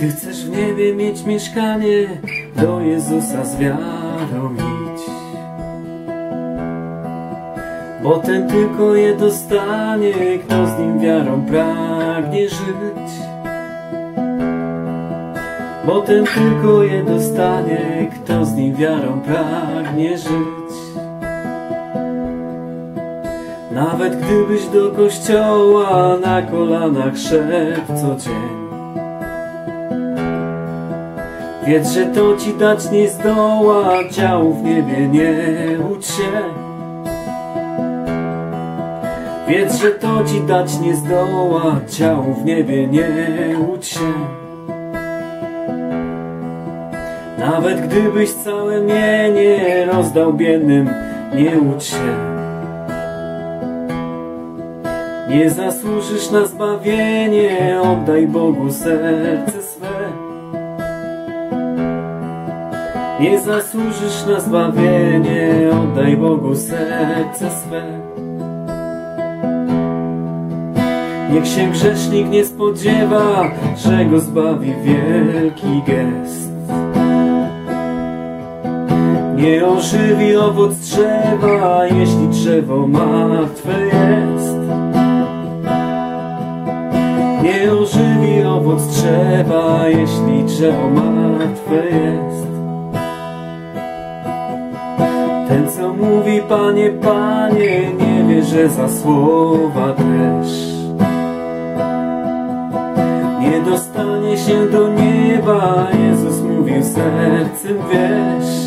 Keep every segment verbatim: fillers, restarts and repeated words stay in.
Gdy chcesz w niebie mieć mieszkanie, do Jezusa z wiarą idź, bo ten tylko je dostanie, kto z Nim wiarą pragnie żyć. Bo ten tylko je dostanie, kto z Nim wiarą pragnie żyć. Nawet gdybyś do kościoła na kolanach szedł co dzień, wiedz, że to ci dać nie zdoła, działu w niebie nie łudź się. Wiedz, że to ci dać nie zdoła, działu w niebie nie łudź się. Nawet gdybyś całe mienie rozdał biednym, nie łudź się. Nie zasłużysz na zbawienie, oddaj Bogu serce swe. Nie zasłużysz na zbawienie, oddaj Bogu serce swe. Niech się grzesznik nie spodziewa, że go zbawi wielki gest. Nie ożywi owoc drzewa, jeśli drzewo martwe jest. Nie ożywi owoc drzewa, jeśli drzewo martwe jest. Ten, co mówi Panie, Panie, nie wie, że za słowa też nie dostanie się do nieba. Jezus mówił sercem, wiesz.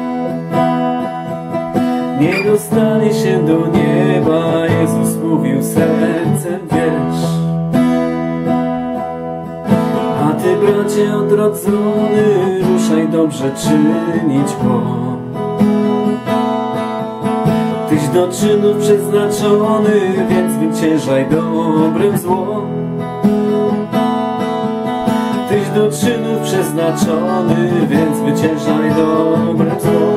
Nie dostanie się do nieba. Jezus mówił sercem, wiesz. A ty, bracie odrodzony, ruszaj dobrze czynić, bo tyś do czynów przeznaczony, więc zwyciężaj dobrem zło. Tyś do czynów przeznaczony, więc zwyciężaj dobrem zło.